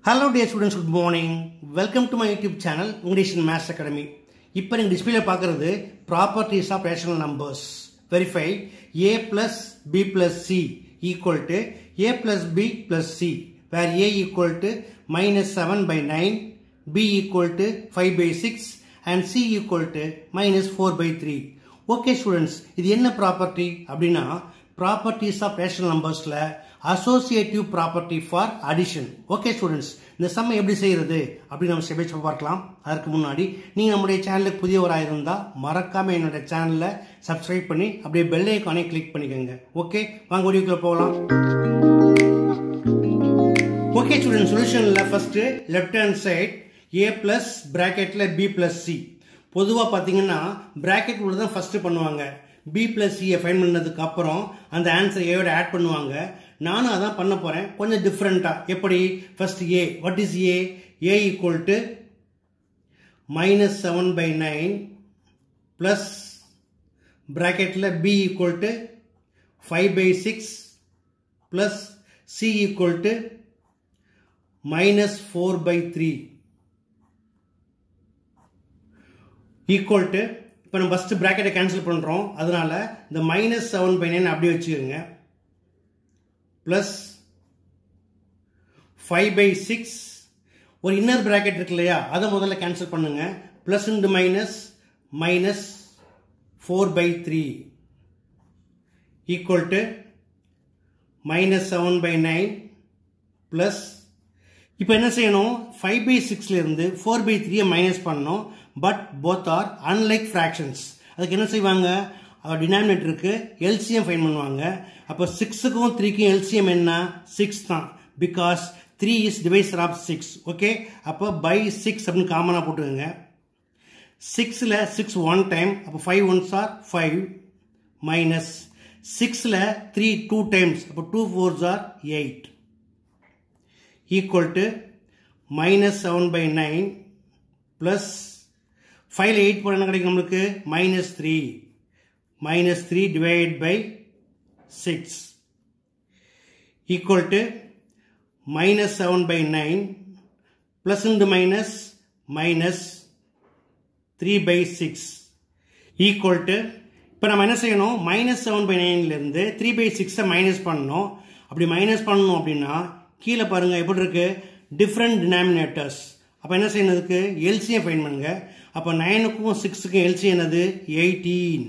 Hello dear students, good morning. Welcome to my YouTube channel English in Maths Academy. இப்போ நீங்க டிஸ்ப்ளேல பார்க்கிறது properties of rational numbers. Verify a plus b plus c equal to a plus b plus c, where a equal to minus 7 by 9, b equal to 5 by 6 and c equal to minus 4 by 3. Okay students, இது என்ன property அப்படின்னா properties of rational numbersல associative property for addition. Okay students, இந்த சம்மை எப்படி செய்யறது அப்படி நம்ம step by step பார்க்கலாம். அதற்கு முன்னாடி நீங்க நம்முடைய சேனலுக்கு புதியவராக இருந்தா மறக்காம என்னோட சேனலை சப்ஸ்கிரைப் பண்ணி அப்படியே பெல் ஐகானை கிளிக் பண்ணிக்கோங்க. ஓகே, வாங்க வீடியோக்குள்ள போகலாம். ஓகே ஸ்டூடெண்ட், சொல்யூஷன்ல first left hand side a plus பிராக்கெட்ல b plus c. பொதுவா பாத்தீங்கன்னா பிராக்கெட் உள்ள தான் ஃபர்ஸ்ட் பண்ணுவாங்க. b plus c ஃபைண்ட் பண்ணதுக்கு அப்புறம் அந்த ஆன்சர் a யோட ஆட் பண்ணுவாங்க. நானும் அதான் பண்ண போறேன், கொஞ்சம் டிஃபரெண்டா. எப்படி? First a, what is a? a equal to minus 7 by 9 plus bracketல b equal to 5 by 6 plus c equal to minus 4 by 3 equal to, இப்போ நம்ம ஃபர்ஸ்ட் பிராக்கெட்டை கேன்சல் பண்றோம், அதனால இந்த minus 7 by 9 அப்படியே வச்சுக்கோங்க, plus 5 by 6, ஒரு இன்னர் பிராக்கெட் இருக்கு இல்லையா, அதை முதல்ல கேன்சல் பண்ணுங்க, plus into minus minus 4 by 3 equal to minus 7 by 9 plus, இப்போ என்ன செய்யணும், 5 by 6ல இருந்து 4 by 3 மைனஸ் பண்ணணும். But both are unlike fractions. அதுக்கு என்ன செய்வாங்க, டினாமினேட்டருக்கு LCM ஃபைண்ட் பண்ணுவாங்க. அப்போ 6க்கும் 3க்கும் LCM என்ன? 6 தான். Because 3 is divisor of 6. Okay, அப்போ by 6 அப்படின்னு காமனா போட்டுக்கோங்க. 6ல 6 1 டைம், அப்போ 5 ones are 5 மைனஸ் 6ல 3 2 டைம்ஸ், அப்போ 2 4s are 8 equal to minus 7 by 9 plus 5ல 8 போட என்ன கிடைக்கும் நம்மளுக்கு? minus 3 divided by 6 equal to minus 7 by 9 plus into minus minus 3 by 6 equal to, இப்போ நம்ம என்ன செய்யணும், minus 7 by 9ல இருந்து 3 by 6 மைனஸ் பண்ணணும். அப்படி மைனஸ் பண்ணணும் அப்படின்னா கீழே பாருங்க எப்படி இருக்கு, டிஃப்ரெண்ட் டினாமினேட்டர்ஸ். அப்போ என்ன செய்யறதுக்கு எல்சிஎம் ஃபைண்ட் பண்ணுங்க. அப்போ 9க்கும் 6க்கும் எல்சிஎம் என்னது? 18.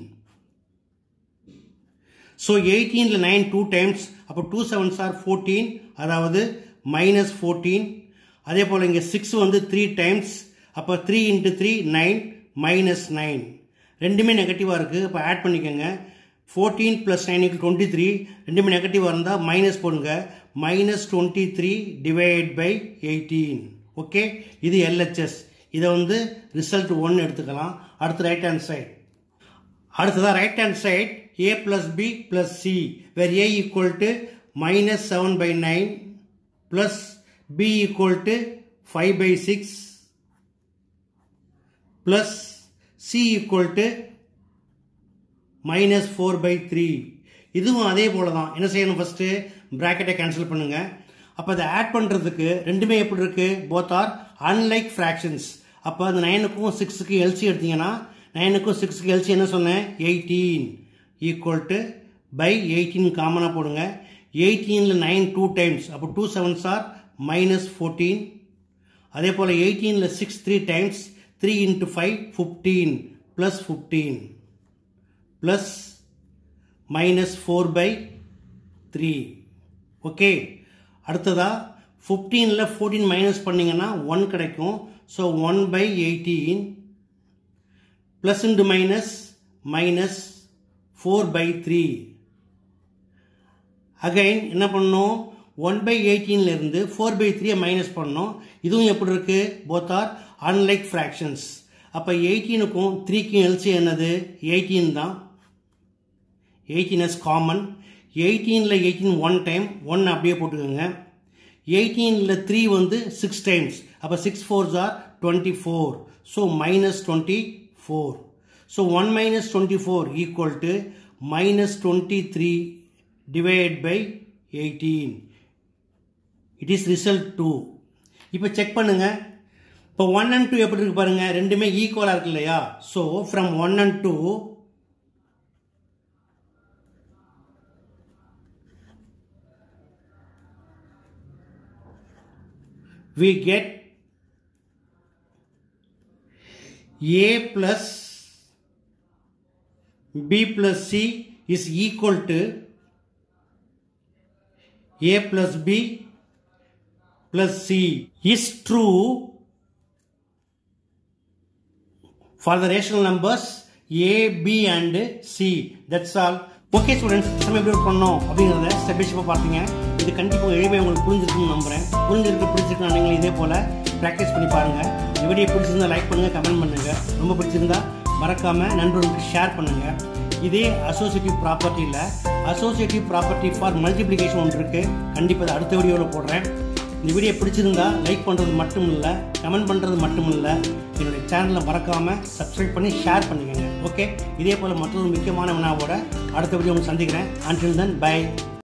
ஸோ 18ல 9 2 டைம்ஸ், அப்போ 2 7s are 14, அதாவது minus 14. அதே போல் இங்கே 6 வந்து 3 டைம்ஸ், அப்போ 3 into 3 9 minus 9. ரெண்டுமே நெகட்டிவாக இருக்குது, அப்போ ஆட் பண்ணிக்கோங்க. 14 plus 9 equal 23. ரெண்டுமே நெகட்டிவாக இருந்தால் மைனஸ் போடுங்க. minus 23 divided by 18. ஓகே, இது LHS. இதை வந்து ரிசல்ட் 1 எடுத்துக்கலாம். அடுத்து ரைட் ஹேண்ட் சைடு. அடுத்ததான் right hand side a plus b plus c, where a equal to minus 7 by 9 plus b equal to 5 by 6 plus c equal to minus 4 by 3. இதுவும் அதே போல தான். என்ன செய்யணும், ஃபர்ஸ்ட் பிராக்கெட்டை கேன்சல் பண்ணுங்க. அப்போ அதை ஆட் பண்ணுறதுக்கு ரெண்டுமே எப்படி இருக்கு, both are unlike fractions. அப்போ அந்த 9க்கும் 6க்கும் எல்சி எடுத்தீங்கன்னா 9க்கும் 6க்கும் எல்சி என்ன சொன்னேன், 18 equal to by 18 காமனாக போடுங்க. 18ல 9 2 டைம்ஸ், அப்போ 2 7s are minus 14. அதே போல் 18ல 6 3 times, 3 into 5 15 plus 15 plus minus 4 by 3. Okay, அடுத்ததா 15ல 14 மைனஸ் பண்ணீங்கன்னா 1 கிடைக்கும். So 1 by 18 plus into minus minus 4 by 3. Again என்ன பண்ணணும், 1 by 18ல இருந்து 4 by 3 மைனஸ் பண்ணணும். இதுவும் எப்படி இருக்கு, both are unlike fractions. அப்போ 18க்கும் 3க்கும் எல்சிஎம் என்னது, 18 தான். 18 is common. 18ல 18 1 டைம், 1 அப்படியே போட்டுக்கோங்க. 18ல 3 வந்து 6 டைம்ஸ், அப்போ 6 4s are 24. So minus 24. So 1 minus 24 equal to minus 23 divided by 18. It is result 2. இப்போ செக் பண்ணுங்க. இப்போ 1 and 2 எப்படி இருக்கு பாருங்க, ரெண்டுமே ஈக்குவலாக இருக்கு இல்லையா? So from 1 and 2 we get A plus B plus C is equal to A plus B plus C is true for the rational numbers A, B and C. That's all. Okay students, நம்ம எப்படி பண்ணோம் அப்படிங்கிறத step by ஸ்டெப்பாக பார்த்தீங்க. இது கண்டிப்பாக எளிமையாக உங்களுக்கு புரிஞ்சிருக்குன்னு நம்புகிறேன். பிடிச்சிருக்குன்னா நீங்கள் இதே போல் ப்ராக்டிஸ் பண்ணி பாருங்கள். இந்த வீடியோ பிடிச்சிருந்தா லைக் பண்ணுங்கள், கமெண்ட் பண்ணுங்கள். ரொம்ப பிடிச்சிருந்தா மறக்காமல் நண்பர்களுக்கு ஷேர் பண்ணுங்கள். இதே அசோசியேட்டிவ் ப்ராப்பர்ட்டியில் அசோசியேட்டிவ் ப்ராப்பர்ட்டி ஃபார் மல்டிப்ளிகேஷன் ஒன்று இருக்குது. கண்டிப்பாக அடுத்த வீடியோவில் போடுறேன். இந்த வீடியோ பிடிச்சிருந்தா லைக் பண்ணுறது மட்டும் இல்லை, கமெண்ட் பண்ணுறது மட்டும் இல்லை, என்னுடைய சேனலை மறக்காமல் சப்ஸ்கிரைப் பண்ணி ஷேர் பண்ணிக்கோங்க. ஓகே, இதே போல் மற்றொரு முக்கியமான வினாவோட அடுத்த வீடியோ உங்களுக்கு சந்திக்கிறேன். Until then, bye.